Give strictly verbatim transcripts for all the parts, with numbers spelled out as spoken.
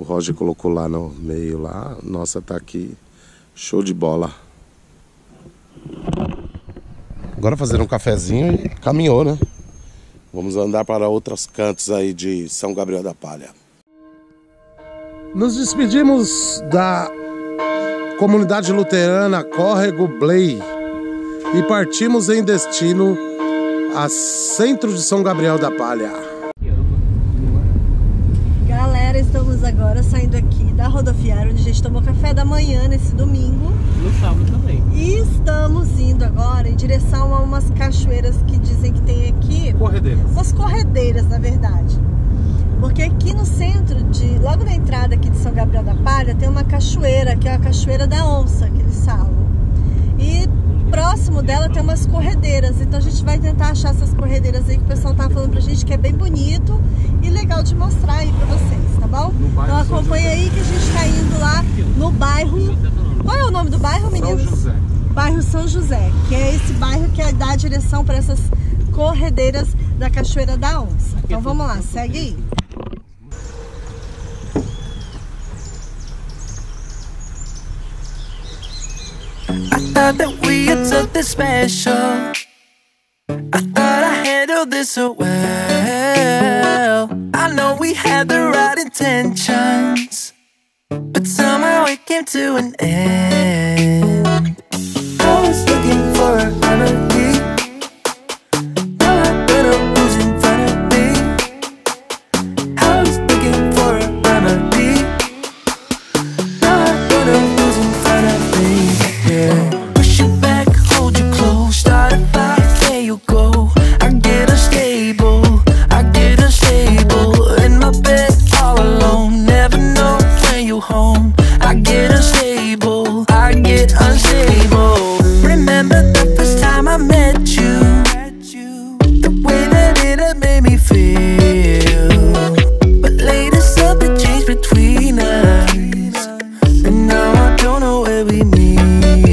Roger colocou lá no meio lá. Nossa, tá aqui. Show de bola. Agora fazer um cafezinho e caminhou, né? Vamos andar para outros cantos aí de São Gabriel da Palha. Nos despedimos da comunidade luterana Córrego Blay e partimos em destino a centro de São Gabriel da Palha. Galera, estamos agora saindo aqui da rodoviária onde a gente tomou café da manhã nesse domingo. No sábado também. E estamos indo agora em direção a umas cachoeiras que dizem que tem aqui. Corredeiras. Umas corredeiras, na verdade. Porque aqui no centro, de, logo na entrada aqui de São Gabriel da Palha, tem uma cachoeira, que é a Cachoeira da Onça, que eles falam. E próximo dela tem umas corredeiras. Então a gente vai tentar achar essas corredeiras aí que o pessoal tá falando pra gente que é bem bonito e legal de mostrar aí pra vocês, tá bom? Então acompanha aí que a gente tá indo lá no bairro... Qual é o nome do bairro, meninos? São José. Bairro São José, que é esse bairro que dá a direção para essas corredeiras da Cachoeira da Onça. Então vamos lá, segue aí. I thought that we had something special. I thought I handled this so well. I know we had the right intentions, but somehow it came to an end. I was looking for a remedy. Now I better who's in front of me. I was looking for a remedy. Now I better who's in front of me. Yeah. Push you back, hold you close, start a fight, there you go. I get unstable, I get unstable in my bed all alone. Never know when you home. I get unstable, I get unstable. Remember the first time I met you, the way that it had made me feel. But later something changed between us, and now I don't know where we meet.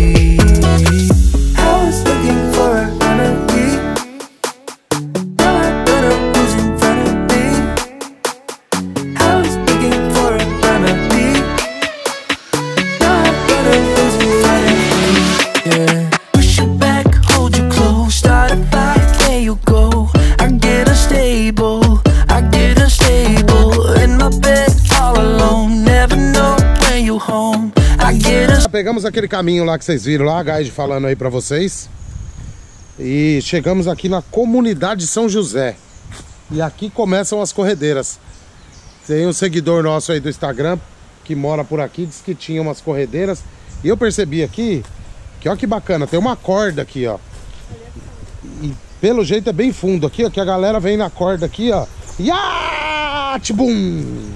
I was looking for a remedy. Now I don't know who's in front of me. I was looking for a remedy. Now I don't know who's in front of me. Yeah. Push you back, hold you close, start a fight, there you go. I get unstable, I get unstable in my bed all alone. Never know when you home. I get unstable. Pegamos aquele caminho lá que vocês viram lá, a Guide falando aí pra vocês. E chegamos aqui na comunidade São José. E aqui começam as corredeiras. Tem um seguidor nosso aí do Instagram que mora por aqui, disse que tinha umas corredeiras. E eu percebi aqui que, ó que bacana, tem uma corda aqui, ó. E pelo jeito é bem fundo aqui, ó, que a galera vem na corda aqui, ó. Yatibum!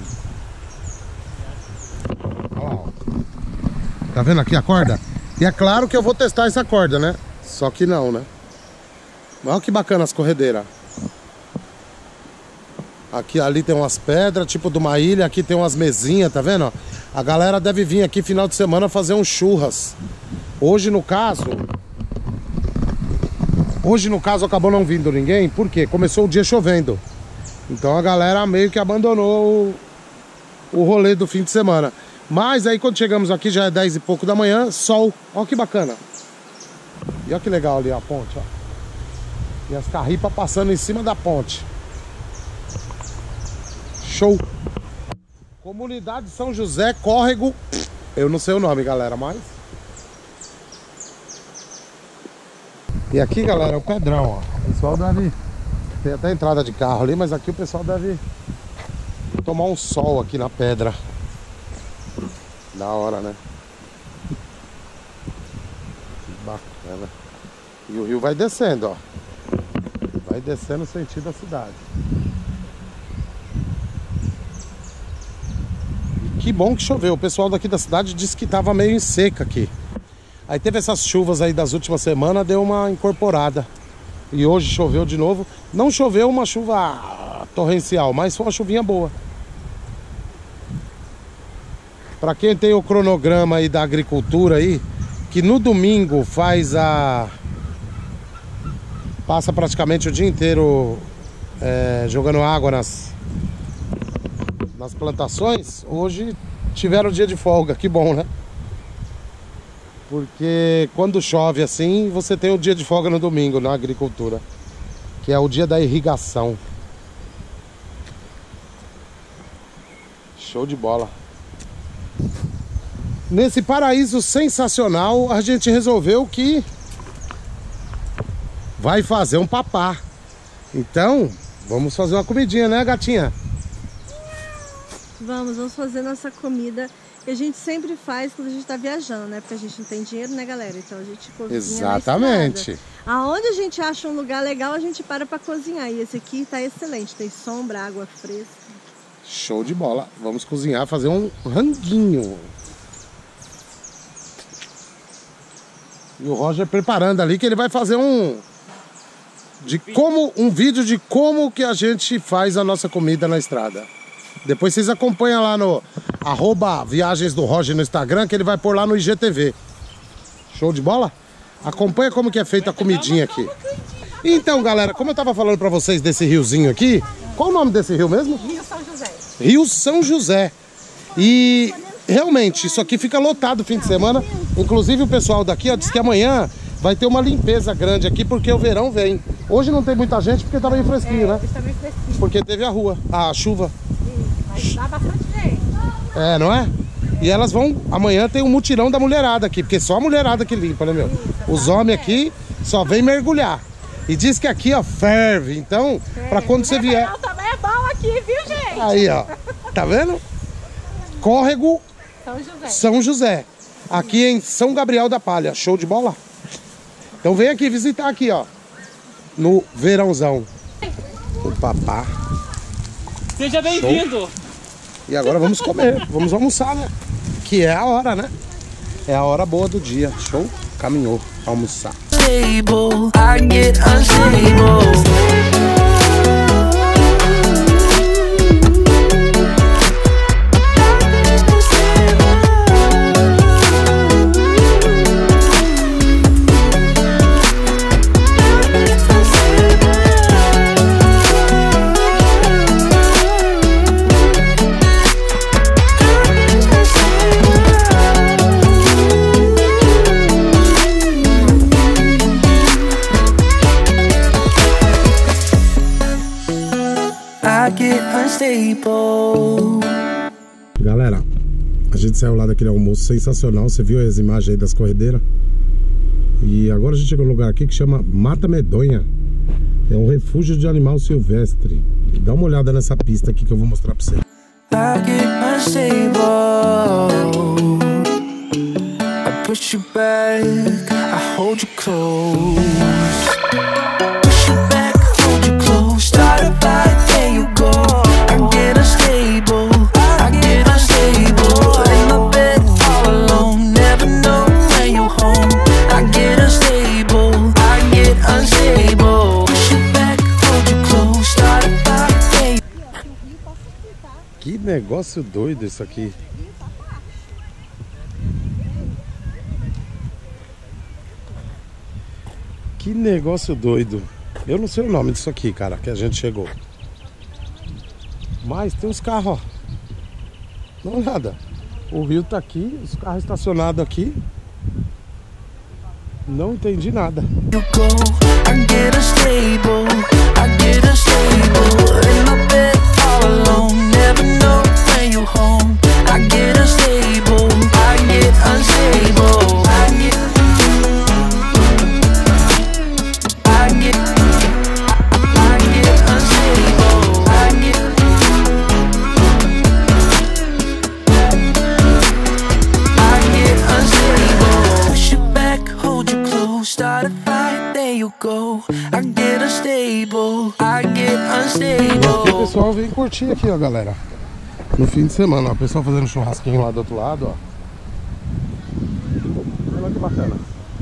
Olha lá, ó. Tá vendo aqui a corda? E é claro que eu vou testar essa corda, né? Só que não, né? Olha que bacana as corredeiras. Aqui, ali tem umas pedras, tipo de uma ilha. Aqui tem umas mesinhas, tá vendo? A galera deve vir aqui final de semana fazer um churras. Hoje, no caso... Hoje, no caso, acabou não vindo ninguém. Por quê? Começou o dia chovendo. Então a galera meio que abandonou o, o rolê do fim de semana. Mas aí quando chegamos aqui já é dez e pouco da manhã, sol. Olha que bacana. E olha que legal ali a ponte, ó. E as carripas passando em cima da ponte. Show. Comunidade São José, Córrego. Eu não sei o nome, galera, mas... E aqui, galera, é o Pedrão, ó. O pessoal deve... Tem até entrada de carro ali, mas aqui o pessoal deve tomar um sol aqui na pedra. Da hora, né? Que bacana. E o rio vai descendo, ó. Vai descendo no sentido da cidade. E que bom que choveu. O pessoal daqui da cidade disse que tava meio em seca aqui. Aí teve essas chuvas aí das últimas semanas, deu uma incorporada. E hoje choveu de novo. Não choveu uma chuva torrencial, mas foi uma chuvinha boa. Para quem tem o cronograma aí da agricultura aí, que no domingo faz a... Passa praticamente o dia inteiro é, jogando água nas... nas plantações, hoje tiveram dia de folga, que bom, né? Porque quando chove assim, você tem o dia de folga no domingo na agricultura, que é o dia da irrigação. Show de bola. Nesse paraíso sensacional, a gente resolveu que vai fazer um papá. Então, vamos fazer uma comidinha, né, gatinha? Vamos, vamos fazer nossa comida que a gente sempre faz quando a gente tá viajando, né? Porque a gente não tem dinheiro, né, galera? Então a gente cozinha. Exatamente. Na Aonde a gente acha um lugar legal, a gente para pra cozinhar. E esse aqui tá excelente, tem sombra, água fresca. Show de bola. Vamos cozinhar, fazer um ranguinho. E o Roger preparando ali que ele vai fazer um de como um vídeo de como que a gente faz a nossa comida na estrada. Depois vocês acompanham lá no arroba Viagens do Roger no Instagram, que ele vai pôr lá no I G T V. Show de bola? Acompanha como que é feita a comidinha aqui. Então, galera, como eu tava falando pra vocês desse riozinho aqui, qual o nome desse rio mesmo? Rio São José. Rio São José. E realmente, isso aqui fica lotado fim de semana. Inclusive o pessoal daqui ó, diz que amanhã vai ter uma limpeza grande aqui, porque o verão vem. Hoje não tem muita gente porque tá meio fresquinho, né? Está meio fresquinho. Porque teve a rua, a chuva. Mas dá bastante gente. É, não é? E elas vão... Amanhã tem um mutirão da mulherada aqui, porque só a mulherada que limpa, né, meu? Os homens aqui só vem mergulhar. E diz que aqui, ó, ferve. Então, pra quando você vier... também é bom aqui, viu, gente? Aí, ó. Tá vendo? Córrego São José. São José. Aqui em São Gabriel da Palha. Show de bola? Então vem aqui visitar aqui, ó. No verãozão. O papá. Seja bem-vindo. E agora vamos comer. Vamos almoçar, né? Que é a hora, né? É a hora boa do dia. Show? Caminhou. Almoçar. Stable, I get unstable. Galera, a gente saiu lá daquele almoço sensacional. Você viu as imagens aí das corredeiras? E agora a gente chegou num lugar aqui que chama Mata Medonha. É um refúgio de animal silvestre. Dá uma olhada nessa pista aqui que eu vou mostrar pra você. I get unstable. I push you back, I hold you close. Push you back, hold you close. Start a fight, there you go. I get unstable, I get unstable. In my bed, all alone, never know when you're home. I get unstable, I get unstable. Push you back, hold you close. Start a fight, there you go. Que negócio doido isso aqui. Que negócio doido. Eu não sei o nome disso aqui, cara, que a gente chegou. Mas tem uns carros, ó. Não nada. O rio tá aqui, os carros estacionados aqui. Não entendi nada. You go, I get unstable, I get unstable. In my bed, all alone, never know when you're home. I get unstable, I get unstable. I get, I get, I get unstable. I get, I get unstable. Push you back, hold you close, start a fight, there you go. I get unstable, I get unstable. E o pessoal vem curtir aqui, ó, galera. No fim de semana, ó. O pessoal fazendo churrasquinho lá do outro lado, ó. Olha que bacana.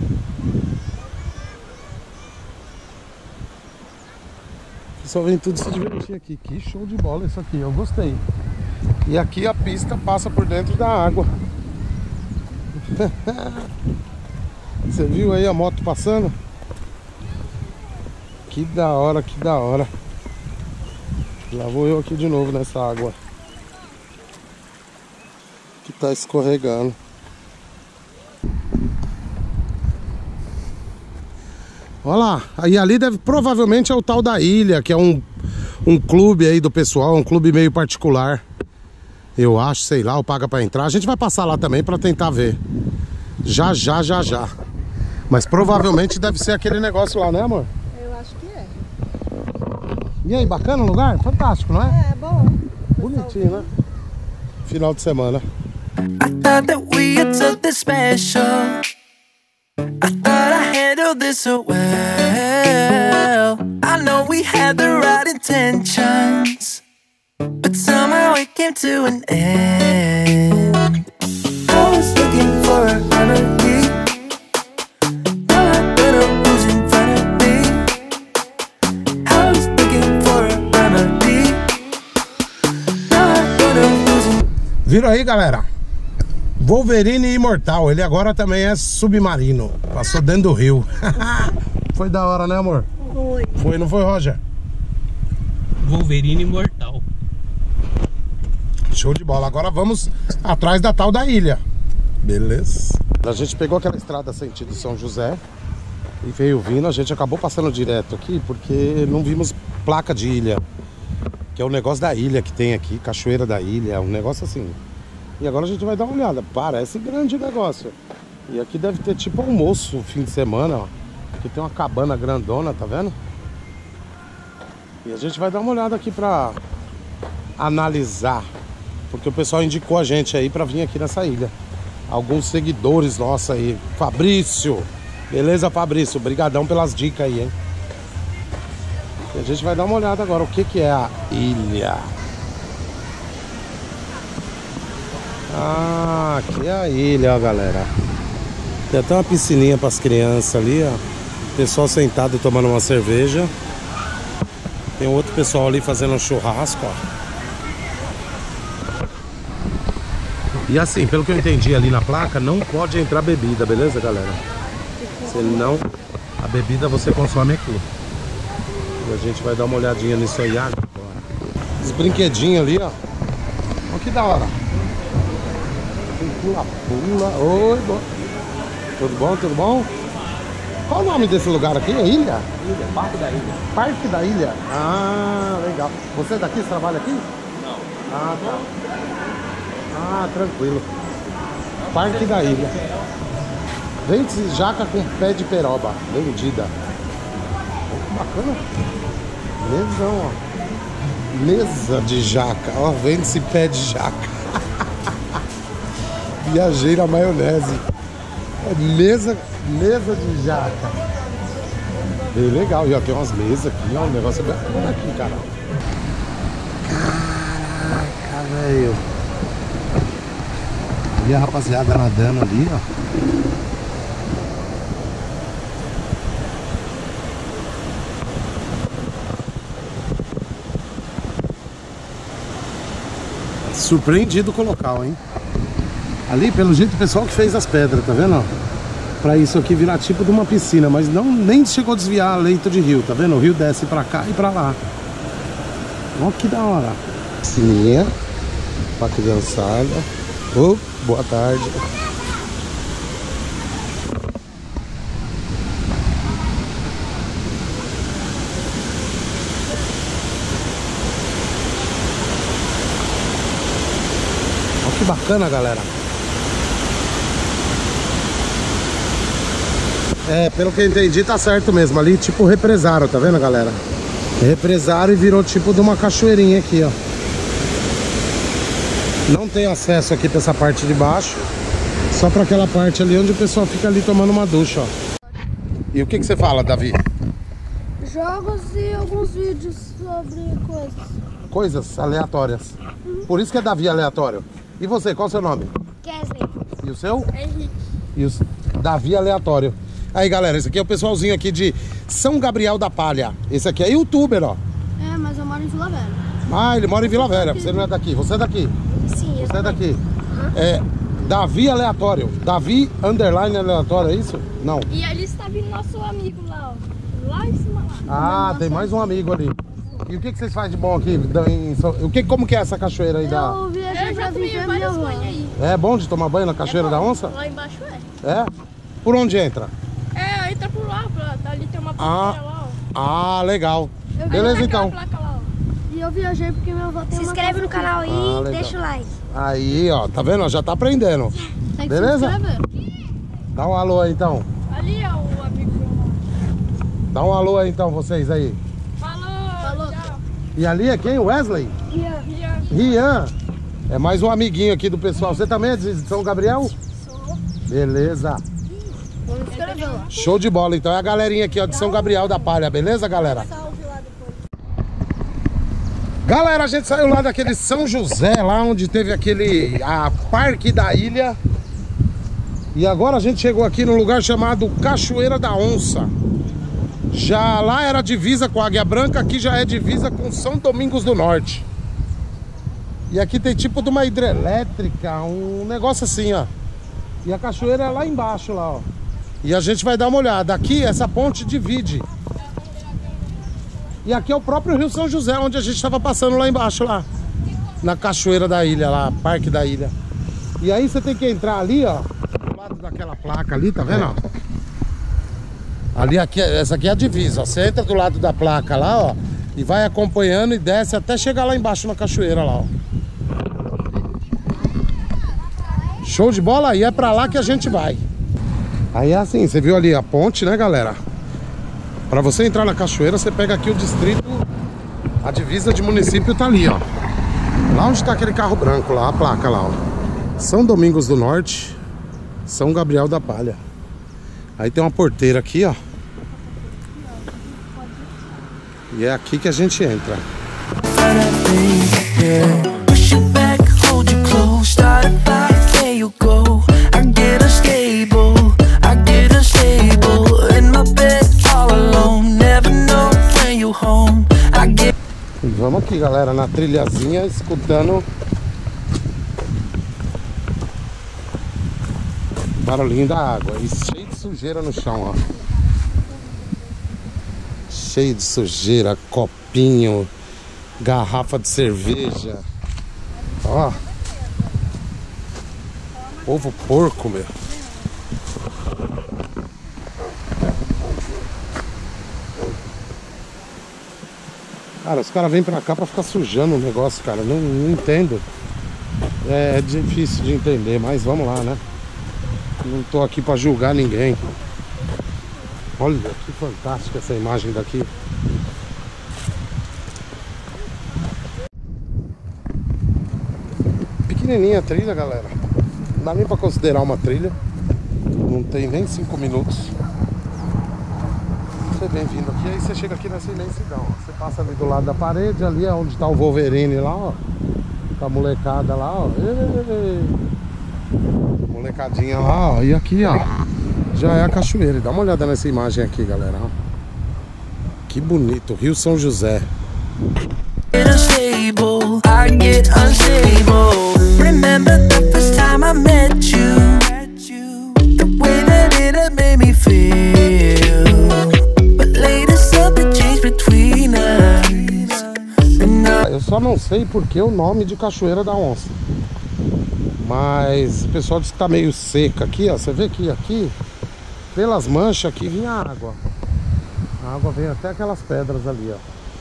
O pessoal vem tudo se divertir aqui. Que show de bola isso aqui, eu gostei. E aqui a pista passa por dentro da água. Você viu aí a moto passando? Que da hora, que da hora. Lá vou eu aqui de novo nessa água. que tá escorregando. Olha lá, aí ali deve, provavelmente é o tal da ilha, que é um, um clube aí do pessoal, um clube meio particular. Eu acho, sei lá, ou paga pra entrar. A gente vai passar lá também pra tentar ver. Já, já, já, já. Mas provavelmente deve ser aquele negócio lá, né, amor? Eu acho que é. E aí, bacana o lugar? Fantástico, não é? É, bom. Bonitinho, né? Final de semana. I thought that we had something special. I thought I handled this so well. I know we had the right intentions, but somehow it came to an end. I was looking for a remedy. Now I don't know who's in front of me. I was looking for a remedy. Now I don't know who's in. Viram aí, galera? Wolverine imortal, ele agora também é submarino. Passou dentro do rio. Foi da hora, né, amor? Foi. Foi, não foi, Roger? Wolverine imortal. Show de bola. Agora vamos atrás da tal da ilha. Beleza. A gente pegou aquela estrada sentido São José e veio vindo. A gente acabou passando direto aqui porque não vimos placa de ilha, que é o negócio da ilha que tem aqui, Cachoeira da Ilha, um negócio assim. E agora a gente vai dar uma olhada. Parece grande o negócio. E aqui deve ter tipo almoço fim de semana, ó. Aqui tem uma cabana grandona, tá vendo? E a gente vai dar uma olhada aqui pra analisar, porque o pessoal indicou a gente aí pra vir aqui nessa ilha. Alguns seguidores nossos aí. Fabrício. Beleza, Fabrício? Obrigadão pelas dicas aí, hein? E a gente vai dar uma olhada agora. O que que é a ilha? Ah, aqui é a ilha, ó, galera. Tem até uma piscininha para as crianças ali, ó. Pessoal sentado tomando uma cerveja. Tem outro pessoal ali fazendo um churrasco, ó. E assim, pelo que eu entendi ali na placa, não pode entrar bebida, beleza, galera? Senão a bebida você consome aqui. E a gente vai dar uma olhadinha nisso aí agora. Os brinquedinhos ali, ó. Olha que da hora. Pula, pula. Oi, bo... tudo bom, tudo bom? Qual o nome desse lugar aqui? É ilha? Ilha, Parque da Ilha. Parque da Ilha? Ah, legal. Você é daqui? Você trabalha aqui? Não. Ah, tá. Ah, tranquilo. Parque da Ilha. Vende-se jaca com pé de peroba. Vendida. Oh, que bacana. Mesão, ó. Mesa de jaca. Ó, vende-se pé de jaca. Viajei na maionese. É mesa, mesa de jaca. Bem legal. E ó, tem umas mesas aqui, ó. Um negócio bem bacana aqui, cara. Caraca, velho. E a rapaziada nadando ali, ó. Surpreendido com o local, hein? Ali, pelo jeito, o pessoal que fez as pedras, tá vendo? Pra isso aqui virar tipo de uma piscina, mas não, nem chegou a desviar a leito de rio, tá vendo? O rio desce pra cá e pra lá. Olha que da hora. Piscininha pra criançada. Oh, boa tarde. Olha que bacana, galera. É, pelo que eu entendi, tá certo mesmo. Ali, tipo, represaram, tá vendo, galera? Represaram e virou tipo de uma cachoeirinha aqui, ó. Não tem acesso aqui pra essa parte de baixo. Só pra aquela parte ali onde o pessoal fica ali tomando uma ducha, ó. E o que que você fala, Davi? Jogos e alguns vídeos sobre coisas. Coisas aleatórias. Uhum. Por isso que é Davi aleatório. E você, qual é o seu nome? Kesley. E o seu? Henrique. E o Davi aleatório. Aí, galera, esse aqui é o pessoalzinho aqui de São Gabriel da Palha. Esse aqui é youtuber, ó. É, mas eu moro em Vila Velha. Ah, ele mora em Vila Velha. Você não é daqui. Você é daqui. Sim, eu Você é daqui. Uhum. É Davi aleatório. Davi underline aleatório, é isso? Não. E ali está vindo nosso amigo lá, ó. Lá em cima lá. Ah, tem mais um amigo ali. E o que que vocês fazem de bom aqui? Em... O que, como que é essa cachoeira aí da... Eu viajei Eu já tomei vários banhos aí. É bom de tomar banho na Cachoeira da Onça? Lá embaixo é. É? Por onde entra? É, entra por lá, pra, ali tem uma plaquinha lá, ó. Ah, legal. Beleza, então. Placa lá, ó. E eu viajei porque meu avô tem Se uma inscreve no canal aí Ah, e legal. deixa o like. Aí, ó, tá vendo? Já tá aprendendo. Tem que Beleza? se inscrever. Dá um alô aí, então. Ali é o amigo meu. Dá um alô aí, então, vocês aí. Falou, Falou. Tchau. E ali é quem? Wesley? Rian. Rian. É mais um amiguinho aqui do pessoal. Você também é de São Gabriel? Sou. Beleza. Vamos se inscrever lá. Show de bola, então. É a galerinha aqui, ó, de São Gabriel da Palha. Beleza, galera? Galera, a gente saiu lá daquele São José, lá onde teve aquele a Parque da Ilha. E agora a gente chegou aqui num lugar chamado Cachoeira da Onça. Já lá era divisa com Águia Branca, aqui já é divisa com São Domingos do Norte. E aqui tem tipo de uma hidrelétrica, um negócio assim, ó. E a cachoeira é lá embaixo, lá, ó. E a gente vai dar uma olhada. Aqui essa ponte divide. E aqui é o próprio Rio São José, onde a gente estava passando lá embaixo, lá. Na Cachoeira da Ilha, lá, Parque da Ilha. E aí você tem que entrar ali, ó. Do lado daquela placa ali, tá vendo, ó? Ali, aqui, essa aqui é a divisa, ó. Você entra do lado da placa lá, ó. E vai acompanhando e desce até chegar lá embaixo na cachoeira, lá, ó. Show de bola? E é pra lá que a gente vai. Aí é assim, você viu ali a ponte, né, galera? Pra você entrar na cachoeira, você pega aqui o distrito. A divisa de município tá ali, ó. Lá onde tá aquele carro branco lá, a placa lá, ó. São Domingos do Norte, São Gabriel da Palha. Aí tem uma porteira aqui, ó. E é aqui que a gente entra. E vamos aqui, galera, na trilhazinha, escutando o barulhinho da água. E cheio de sujeira no chão, ó. Cheio de sujeira, copinho, garrafa de cerveja. Ó. Ovo porco, meu. Cara, os caras vêm pra cá pra ficar sujando o negócio, cara. Não, não entendo. É, é difícil de entender, mas vamos lá, né? Não tô aqui pra julgar ninguém. Olha que fantástica essa imagem daqui. Pequenininha a trilha, galera. Não dá nem pra considerar uma trilha. Não tem nem cinco minutos. Você vem vindo aqui, aí você chega aqui nessa imensidão, ó. Você passa ali do lado da parede, ali é onde tá o Wolverine lá, ó. Tá a molecada lá, ó. Ei, molecadinha lá, ó. E aqui, ó, já é a cachoeira. E dá uma olhada nessa imagem aqui, galera, ó. Que bonito, Rio São José. Eu só não sei porque o nome de Cachoeira da Onça. Mas o pessoal diz que tá meio seca aqui, ó. Você vê que aqui, pelas manchas aqui, vinha água. A água vem até aquelas pedras ali, ó.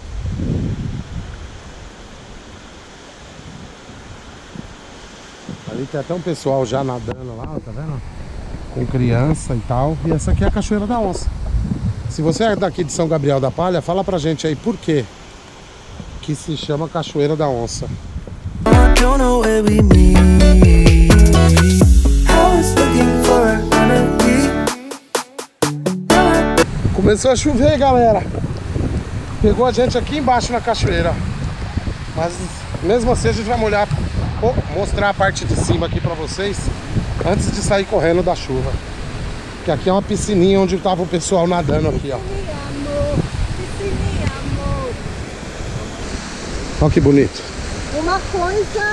Ali tem até um pessoal já nadando lá, tá vendo? Com criança e tal. E essa aqui é a Cachoeira da Onça. Se você é daqui de São Gabriel da Palha, fala pra gente aí por quê que se chama Cachoeira da Onça. Começou a chover, galera. Pegou a gente aqui embaixo na cachoeira. Mas mesmo assim a gente vai molhar, mostrar a parte de cima aqui pra vocês antes de sair correndo da chuva. Que aqui é uma piscininha onde tava o pessoal nadando aqui, ó. Olha que bonito. Uma coisa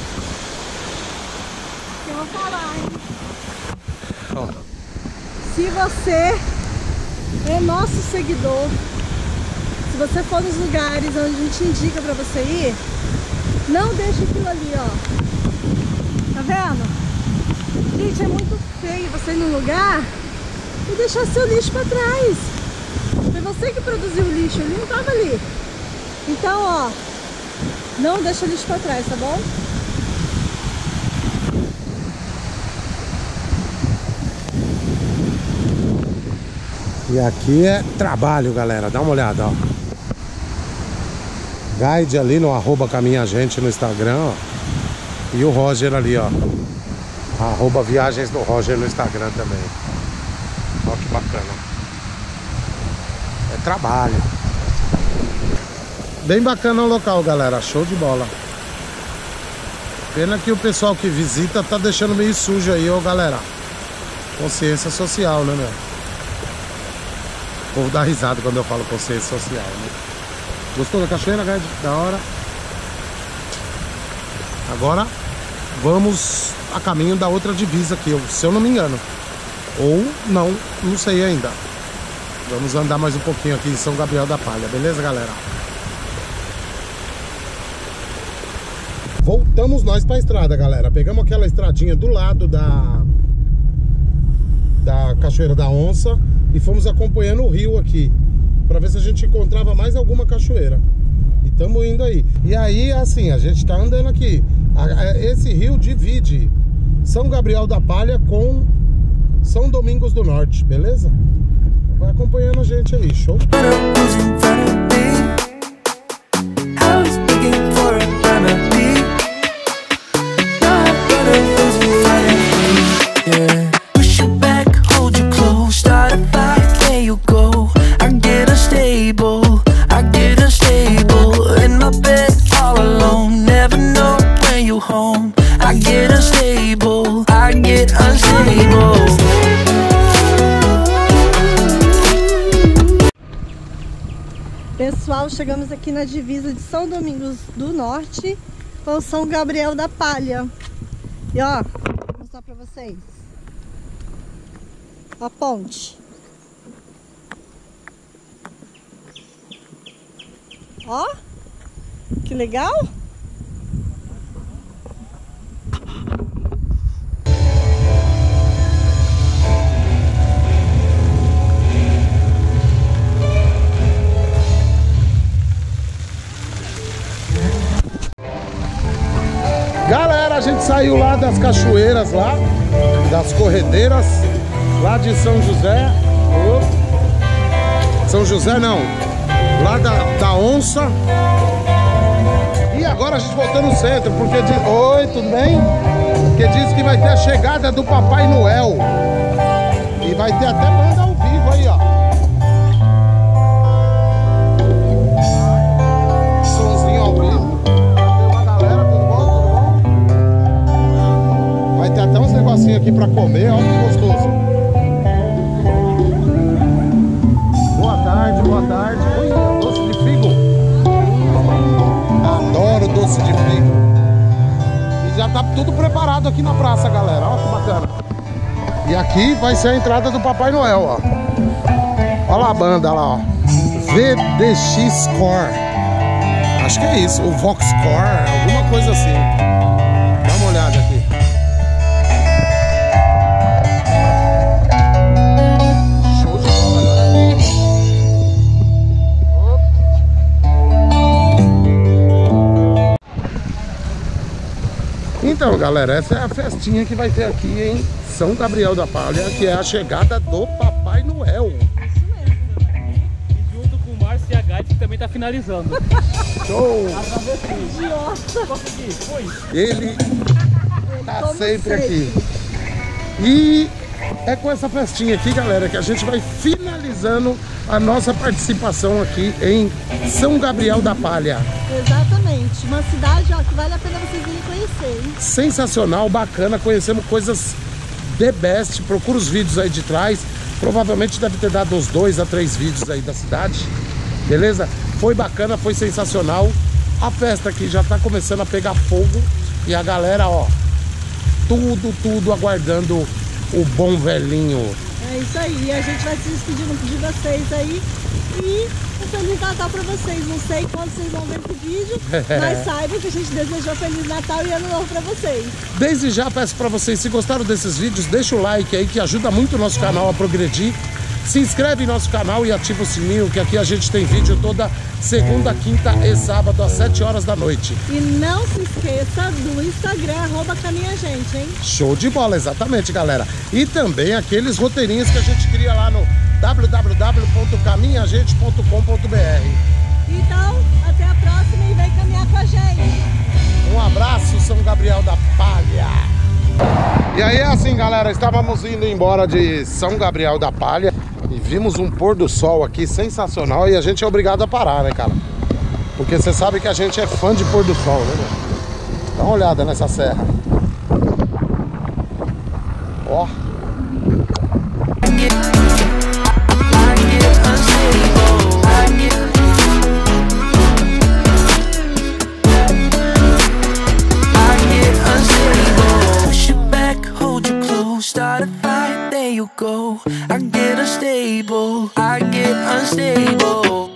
que eu vou falar, hein? Ó. Se você é nosso seguidor, se você for nos lugares onde a gente indica pra você ir, não deixe aquilo ali, ó. vendo? Gente, é muito feio você ir num lugar e deixar seu lixo pra trás. Foi você que produziu o lixo, ele não tava ali. Então, ó, não deixa o lixo pra trás, tá bom? E aqui é trabalho, galera. Dá uma olhada, ó. Guide ali no arroba Caminha Gente no Instagram, ó. E o Roger ali, ó. Arroba Viagens do Roger no Instagram também. Ó que bacana. É trabalho. Bem bacana o local, galera. Show de bola. Pena que o pessoal que visita tá deixando meio sujo aí, ó, galera. Consciência social, né, meu? O povo dá risada quando eu falo consciência social, né? Gostou da cachoeira, guys? Da hora. Agora vamos a caminho da outra divisa aqui, se eu não me engano. Ou não, não sei ainda. Vamos andar mais um pouquinho aqui em São Gabriel da Palha, beleza, galera? Voltamos nós pra estrada, galera. Pegamos aquela estradinha do lado da da Cachoeira da Onça e fomos acompanhando o rio aqui pra ver se a gente encontrava mais alguma cachoeira. E estamos indo aí. E aí, assim, a gente tá andando aqui. Esse rio divide São Gabriel da Palha com São Domingos do Norte, beleza? Vai acompanhando a gente aí, show? Pessoal, chegamos aqui na divisa de São Domingos do Norte com São Gabriel da Palha. E ó, vou mostrar pra vocês a ponte. Ó, que legal! Galera, a gente saiu lá das cachoeiras lá, das corredeiras, lá de São José. Oh. São José não, lá da, da Onça. E agora a gente voltou no centro, porque diz... Oi, tudo bem? Porque diz que vai ter a chegada do Papai Noel. E vai ter até banda ao vivo aí, ó. Somzinho ao vivo. Tem até uns negocinhos aqui pra comer, ó, que gostoso. Boa tarde, boa tarde. Ui, doce de figo. Adoro doce de figo. E já tá tudo preparado aqui na praça, galera. Ó que bacana. E aqui vai ser a entrada do Papai Noel, ó. Olha lá a banda lá, ó. V D X Core. Acho que é isso, o Vox Core, alguma coisa assim. Dá uma olhada aqui. Então, galera, essa é a festinha que vai ter aqui em São Gabriel da Palha, que é a chegada do Papai Noel. Isso mesmo. E junto com o Márcio e a Gade, que também tá finalizando. Show! Idiota! Consegui, foi. Ele tá Como sempre sempre. aqui. E é com essa festinha aqui, galera, que a gente vai finalizando a nossa participação aqui em São Gabriel da Palha. Exatamente, uma cidade, ó, que vale a pena vocês irem conhecer, hein? Sensacional, bacana, conhecemos coisas the best. Procura os vídeos aí de trás. Provavelmente deve ter dado uns dois a três vídeos aí da cidade. Beleza? Foi bacana, foi sensacional. A festa aqui já tá começando a pegar fogo. E a galera, ó, tudo, tudo aguardando o bom velhinho É isso aí. E a gente vai se despedindo de vocês aí. E um Feliz Natal pra vocês. Não sei quando vocês vão ver esse vídeo, mas saibam que a gente desejou Feliz Natal e Ano Novo pra vocês. Desde já peço pra vocês, se gostaram desses vídeos, deixa o like aí que ajuda muito o nosso canal a progredir. Se inscreve em nosso canal e ativa o sininho, que aqui a gente tem vídeo toda segunda, quinta e sábado às sete horas da noite. E não se esqueça do Instagram, arroba Caminha Gente, hein? Show de bola, exatamente, galera. E também aqueles roteirinhos que a gente cria lá no w w w ponto caminha gente ponto com ponto b r. Então, até a próxima e vem caminhar com a gente. Um abraço, São Gabriel da Palha. E aí é assim, galera, estávamos indo embora de São Gabriel da Palha e vimos um pôr do sol aqui sensacional e a gente é obrigado a parar, né, cara? Porque você sabe que a gente é fã de pôr do sol, né, meu? Dá uma olhada nessa serra. Ó. Start a fight, there you go. I get unstable, I get unstable.